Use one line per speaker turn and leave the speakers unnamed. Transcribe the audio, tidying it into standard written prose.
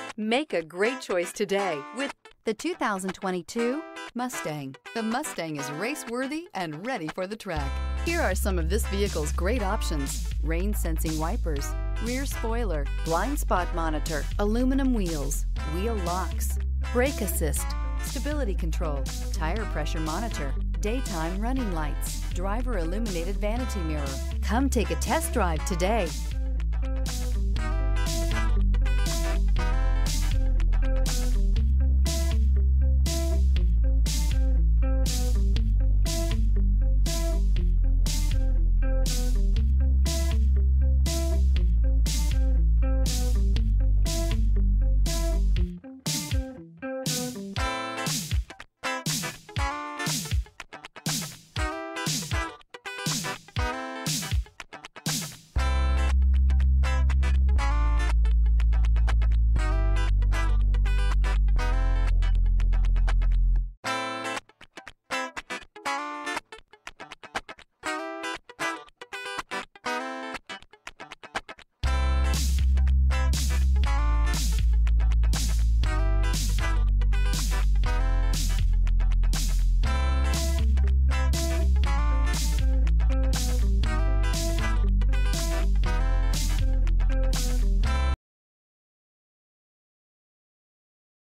Make a great choice today with
the 2022 Mustang. The Mustang is race-worthy and ready for the track. Here are some of this vehicle's great options: rain-sensing wipers, rear spoiler, blind spot monitor, aluminum wheels, wheel locks, brake assist, stability control, tire pressure monitor, daytime running lights, driver illuminated vanity mirror. Come take a test drive today.